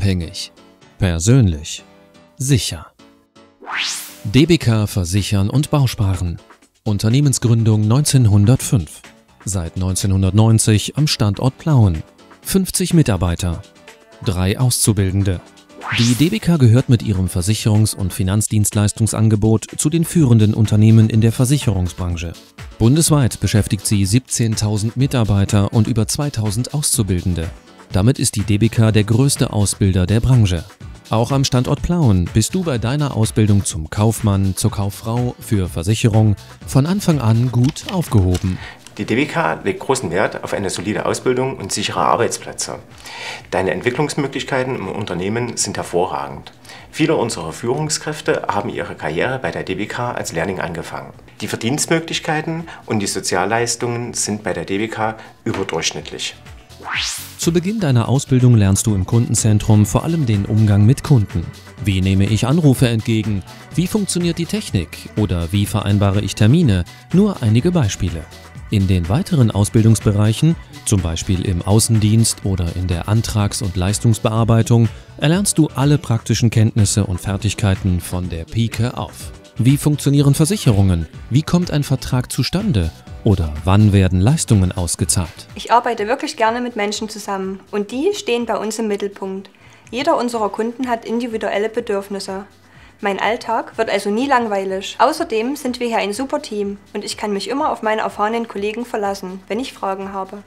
unabhängig, persönlich, sicher. DBK Versichern und Bausparen. Unternehmensgründung 1905. Seit 1990 am Standort Plauen. 50 Mitarbeiter, 3 Auszubildende. Die DBK gehört mit ihrem Versicherungs- und Finanzdienstleistungsangebot zu den führenden Unternehmen in der Versicherungsbranche. Bundesweit beschäftigt sie 17.000 Mitarbeiter und über 2.000 Auszubildende. Damit ist die DBK der größte Ausbilder der Branche. Auch am Standort Plauen bist du bei deiner Ausbildung zum Kaufmann, zur Kauffrau für Versicherung von Anfang an gut aufgehoben. Die DBK legt großen Wert auf eine solide Ausbildung und sichere Arbeitsplätze. Deine Entwicklungsmöglichkeiten im Unternehmen sind hervorragend. Viele unserer Führungskräfte haben ihre Karriere bei der DBK als Lehrling angefangen. Die Verdienstmöglichkeiten und die Sozialleistungen sind bei der DBK überdurchschnittlich. Zu Beginn deiner Ausbildung lernst du im Kundenzentrum vor allem den Umgang mit Kunden. Wie nehme ich Anrufe entgegen? Wie funktioniert die Technik? Oder wie vereinbare ich Termine? Nur einige Beispiele. In den weiteren Ausbildungsbereichen, zum Beispiel im Außendienst oder in der Antrags- und Leistungsbearbeitung, erlernst du alle praktischen Kenntnisse und Fertigkeiten von der Pike auf. Wie funktionieren Versicherungen? Wie kommt ein Vertrag zustande? Oder wann werden Leistungen ausgezahlt? Ich arbeite wirklich gerne mit Menschen zusammen und die stehen bei uns im Mittelpunkt. Jeder unserer Kunden hat individuelle Bedürfnisse. Mein Alltag wird also nie langweilig. Außerdem sind wir hier ein super Team und ich kann mich immer auf meine erfahrenen Kollegen verlassen, wenn ich Fragen habe.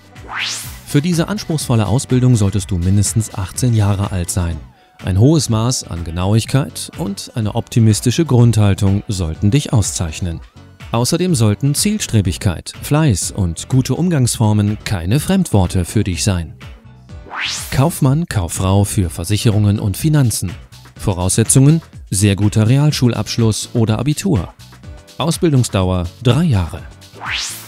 Für diese anspruchsvolle Ausbildung solltest du mindestens 18 Jahre alt sein. Ein hohes Maß an Genauigkeit und eine optimistische Grundhaltung sollten dich auszeichnen. Außerdem sollten Zielstrebigkeit, Fleiß und gute Umgangsformen keine Fremdworte für dich sein. Kaufmann, Kauffrau für Versicherungen und Finanzen. Voraussetzungen: sehr guter Realschulabschluss oder Abitur. Ausbildungsdauer 3 Jahre.